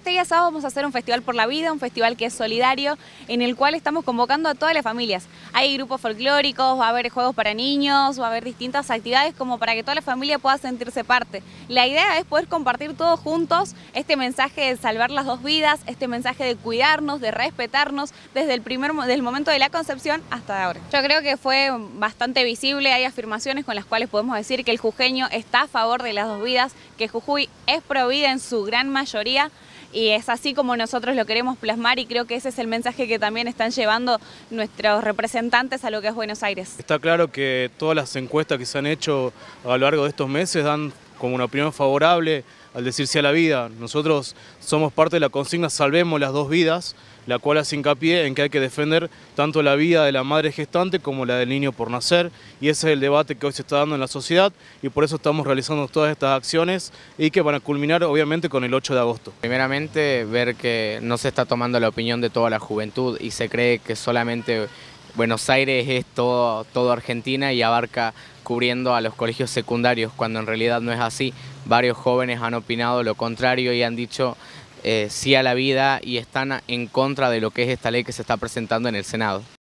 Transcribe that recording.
este día sábado vamos a hacer un festival por la vida, un festival que es solidario, en el cual estamos convocando a todas las familias. Hay grupos folclóricos, va a haber juegos para niños, va a haber distintas actividades como para que toda la familia pueda sentirse parte. La idea es poder compartir todos juntos este mensaje de salvar las dos vidas, este mensaje de cuidarnos, de respetarnos desde el momento de la concepción hasta ahora. Yo creo que fue bastante visible, hay afirmaciones con las cuales podemos decir que el jujeño está a favor de las dos vidas, que Jujuy es pro vida en su gran mayoría, y es así como nosotros lo queremos plasmar, y creo que ese es el mensaje que también están llevando nuestros representantes a lo que es Buenos Aires. Está claro que todas las encuestas que se han hecho a lo largo de estos meses dan como una opinión favorable al decir sí a la vida. Nosotros somos parte de la consigna Salvemos las dos vidas, la cual hace hincapié en que hay que defender tanto la vida de la madre gestante como la del niño por nacer, y ese es el debate que hoy se está dando en la sociedad, y por eso estamos realizando todas estas acciones y que van a culminar obviamente con el 8 de agosto. Primeramente, ver que no se está tomando la opinión de toda la juventud y se cree que solamente Buenos Aires es todo Argentina y abarca cubriendo a los colegios secundarios, cuando en realidad no es así. Varios jóvenes han opinado lo contrario y han dicho sí a la vida y están en contra de lo que es esta ley que se está presentando en el Senado.